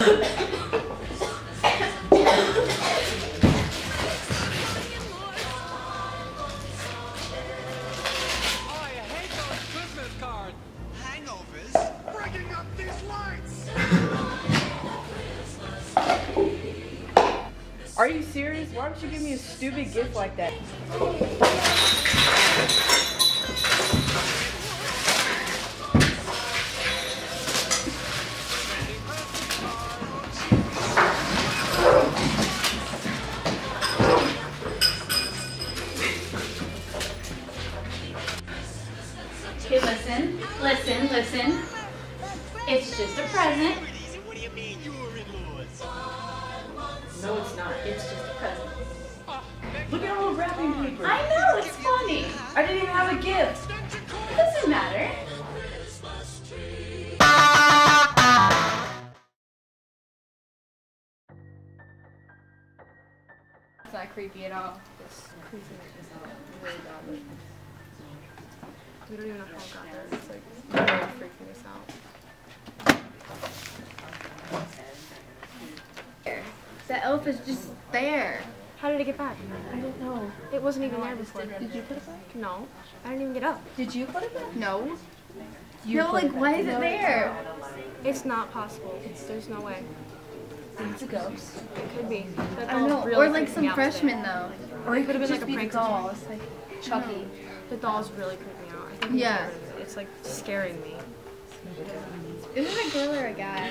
Are you serious? Why would you give me a stupid gift like that? Okay, listen. It's just a present. What do you mean you're in-laws? No, it's not. It's just a present. Look at all the wrapping paper. I know, it's funny. I didn't even have a gift. It doesn't matter. It's not creepy at all. It's creepy as hell. Really bad. We don't even know how it got there. It's like really freaking us out. The elf is just there. How did it get back? I don't know. It wasn't even there before. Did you put it back? No, I didn't even get up. Did you put it back? No. You No, put like, it back. why is it there? It's not possible. There's no way. It's a ghost. It could be. That I don't know. doll really Or like freaked me some out freshman today. though. Or it could have been like a Just prank be the doll. situation. It's like Chucky. The doll's really creeping me out. I think we Yeah. should get rid of it. It's like scaring me. Is it a girl or a guy?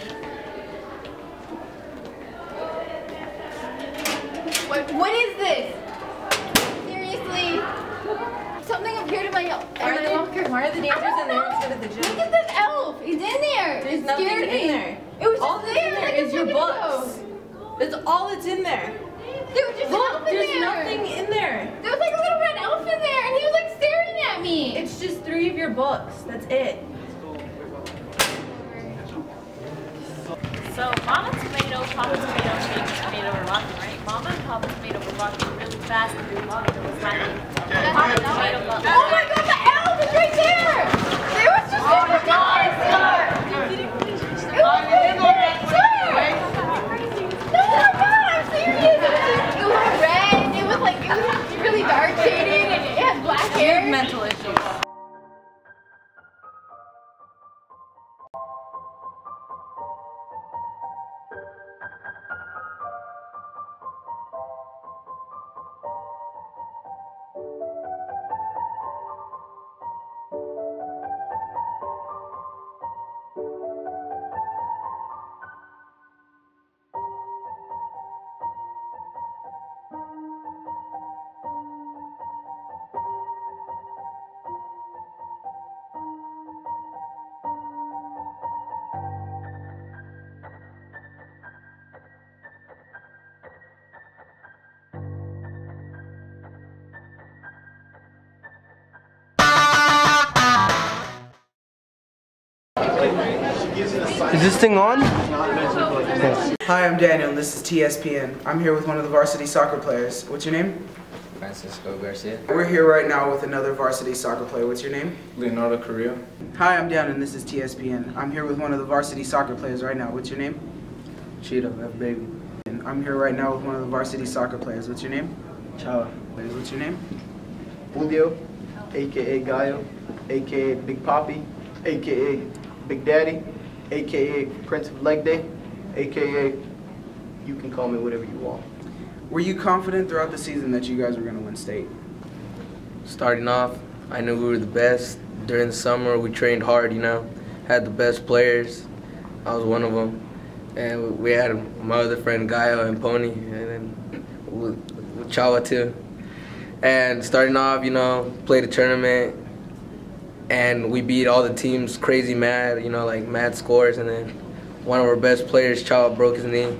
What is this? Seriously? Something appeared in my locker. Why are the dancers in there instead of the Look gym? at this elf! He's in there! There's It nothing scared me. in there. It was All just that's in there there like a is your second books. ago. That's all that's in there. There was just an Look, elf in there's there. nothing in there. There was like a little red elf in there and he was like staring at me. It's just 3 of your books. That's it. So Mama Tomato, Papa Tomato, Shake Tomato were walking, right? Mama and Papa Tomato were walking really fast and their mother was laughing. Papa Tomato got Oh my god, the elf is right there! There was just Oh my God! It was right there! No, my god, I'm serious! It was red and it was like, it was really dark shaded and it had black hair. Mental issues. Is this thing on? Yes. Hi, I'm Daniel, and this is TSPN. I'm here with one of the varsity soccer players. What's your name? Francisco Garcia. We're here right now with another varsity soccer player. What's your name? Leonardo Carrillo. Hi, I'm Dan, and this is TSPN. I'm here with one of the varsity soccer players right now. What's your name? Cheetah, F baby. And I'm here right now with one of the varsity soccer players. What's your name? Chava. What's your name? Julio, aka Gallo, aka Big Papi, aka Big Daddy, aka Prince of Leg Day, aka you can call me whatever you want. Were you confident throughout the season that you guys were going to win state? Starting off, I knew we were the best. During the summer, we trained hard, you know, had the best players. I was one of them. And we had my other friend, Gaio and Pony, and then with Chava too. And starting off, you know, played a tournament, and we beat all the teams crazy mad, you know, like mad scores, and then one of our best players, Chava, broke his knee.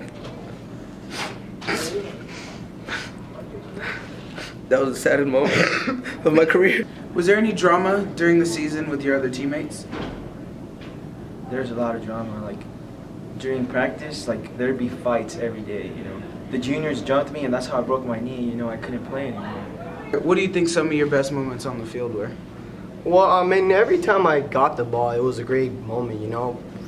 That was the saddest moment of my career. Was there any drama during the season with your other teammates? There's a lot of drama, like during practice, like there'd be fights every day, you know. The juniors jumped me and that's how I broke my knee, you know, I couldn't play anymore. What do you think some of your best moments on the field were? Well, I mean, every time I got the ball, it was a great moment, you know.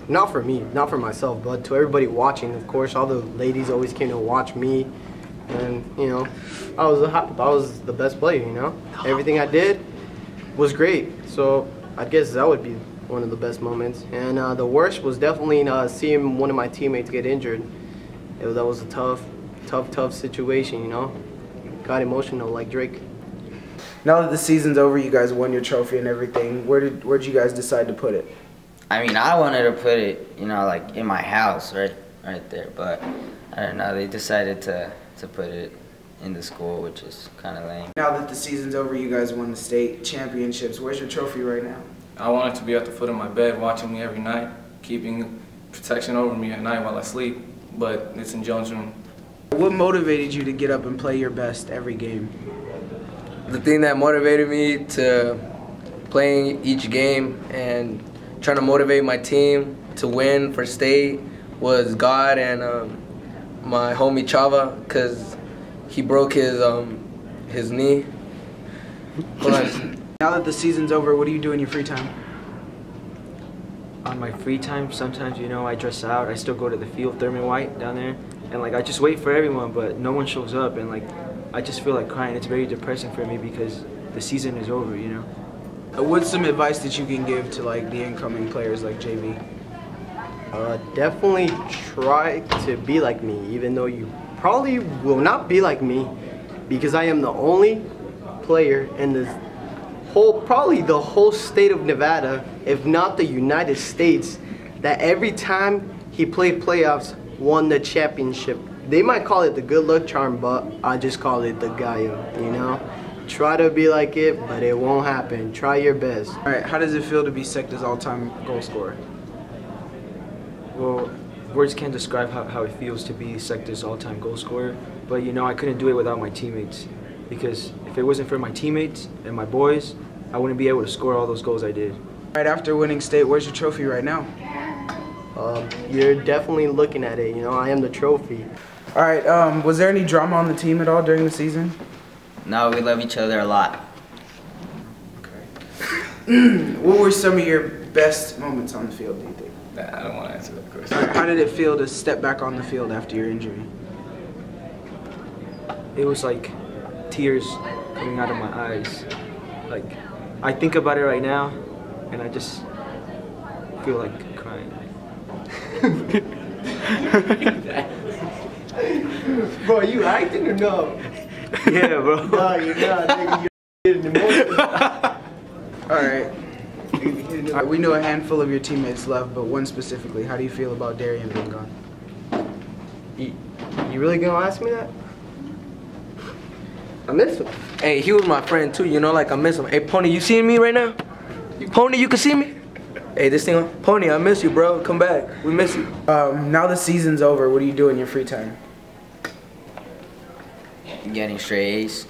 not for me, not for myself, but to everybody watching. Of course, all the ladies always came to watch me, and you know, I was the best player. You know, everything I did was great. So I guess that would be one of the best moments. And the worst was definitely seeing one of my teammates get injured. That was a tough situation. You know, got emotional like Drake. Now that the season's over, you guys won your trophy and everything. Where'd you guys decide to put it? I mean, I wanted to put it, you know, like in my house, right there. But I don't know. They decided to put it in the school, which is kind of lame. Now that the season's over, you guys won the state championships. Where's your trophy right now? I want it to be at the foot of my bed, watching me every night, keeping protection over me at night while I sleep. But it's in Jones' room. What motivated you to get up and play your best every game? The thing that motivated me to playing each game and trying to motivate my team to win for state was God and my homie Chava, because he broke his knee. Hold on. Now that the season's over, what do you do in your free time? On my free time, sometimes, you know, I dress out. I still go to the field, Thurman White, down there. And, like, I just wait for everyone, but no one shows up. And, like, I just feel like crying. It's very depressing for me because the season is over, you know. What's some advice that you can give to, like, the incoming players like JV? Definitely try to be like me, even though you probably will not be like me, because I am the only player in this probably the whole state of Nevada, if not the United States, that every time he played playoffs, won the championship. They might call it the good luck charm, but I just call it the Gallo, you know? Try to be like it, but it won't happen. Try your best. All right, how does it feel to be Secta's all-time goal scorer? Well, words can't describe how it feels to be Secta's all-time goal scorer, but you know, I couldn't do it without my teammates, because if it wasn't for my teammates and my boys, I wouldn't be able to score all those goals I did. Right after winning state, where's your trophy right now? You're definitely looking at it, you know, I am the trophy. All right, was there any drama on the team at all during the season? No, we love each other a lot. Okay. What were some of your best moments on the field, do you think? I don't want to answer that question. Right, how did it feel to step back on the field after your injury? It was like tears coming out of my eyes. Like, I think about it right now, and I just feel like crying. Bro, you acting or no? Yeah, bro. No, you're not, nigga. You're getting emotional. All right. We know a handful of your teammates left, but one specifically. How do you feel about Darian being gone? You really gonna ask me that? I miss him. Hey, he was my friend too, you know, like I miss him. Hey, Pony, you seeing me right now? Pony, you can see me? Hey, this thing on. Pony, I miss you, bro. Come back. We miss you. Now the season's over. What do you do in your free time? Getting straight A's.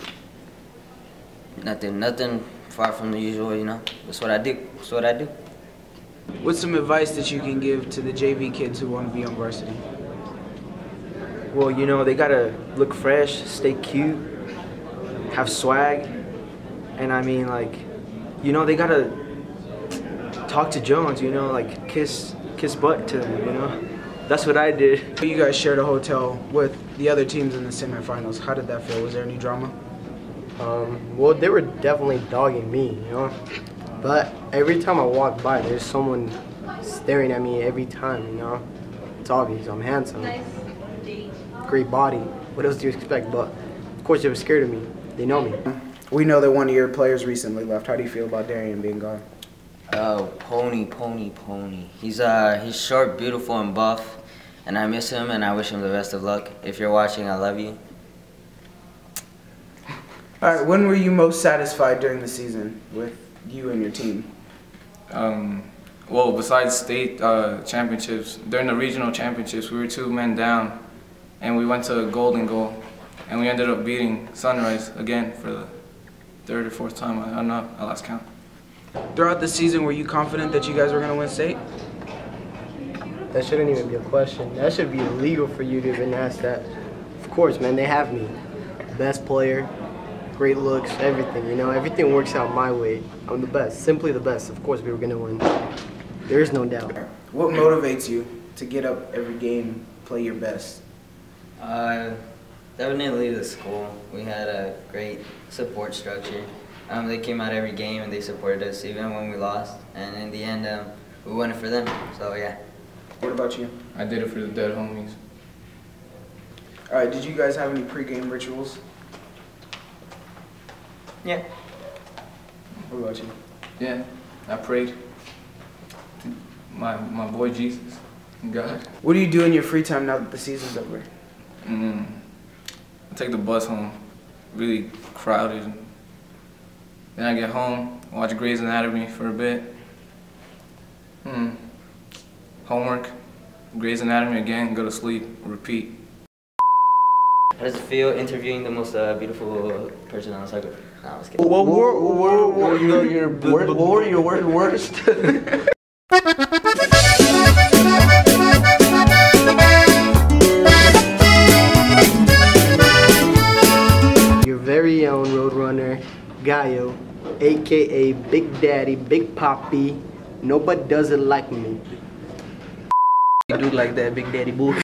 Nothing far from the usual, you know. That's what I do. What's some advice that you can give to the JV kids who want to be on varsity? Well, you know, they gotta look fresh, stay cute, have swag, and I mean, like, you know, they gotta talk to Jones, you know, like kiss butt to them, you know. That's what I did. You guys shared a hotel with the other teams in the semifinals. How did that feel? Was there any drama? Well, they were definitely dogging me, you know. But every time I walk by, there's someone staring at me every time, you know. It's obvious, I'm handsome. Great body. What else do you expect? But of course they were scared of me. They know me. We know that one of your players recently left. How do you feel about Darian being gone? Oh, Pony. He's short, beautiful, and buff, and I miss him, and I wish him the best of luck. If you're watching, I love you. All right, when were you most satisfied during the season with you and your team? Well, besides state championships, during the regional championships, we were 2 men down, and we went to golden goal, and we ended up beating Sunrise again for the 3rd or 4th time. I don't know, I lost count. Throughout the season, were you confident that you guys were going to win state? That shouldn't even be a question. That should be illegal for you to even ask that. Of course, man, they have me. Best player, great looks, everything, you know. Everything works out my way. I'm the best, simply the best. Of course we were going to win. There is no doubt. What motivates you to get up every game, play your best? Definitely the school. We had a great support structure. They came out every game and they supported us even when we lost. And in the end, we won it for them. So yeah. What about you? I did it for the dead homies. All right. Did you guys have any pregame rituals? Yeah. What about you? Yeah, I prayed to my boy Jesus and God. What do you do in your free time now that the season's over? I take the bus home, really crowded. Then I get home, watch Grey's Anatomy for a bit. Homework, Grey's Anatomy again, go to sleep, repeat. How does it feel interviewing the most beautiful person on the circuit? No, I was kidding. What were your worst? Your very own Roadrunner, Gallo, aka Big Daddy, Big Poppy. Nobody does it like me. You do like that, Big Daddy bull.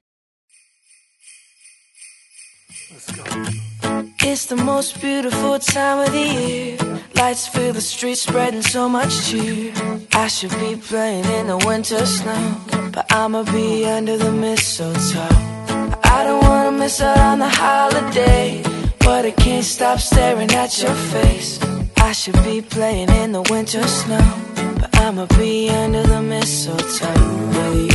It's the most beautiful time of the year. Lights fill the streets, spreading so much cheer. I should be playing in the winter snow, but I'ma be under the mistletoe. I don't wanna miss out on the holiday, but I can't stop staring at your face. I should be playing in the winter snow, but I'ma be under the mistletoe with you.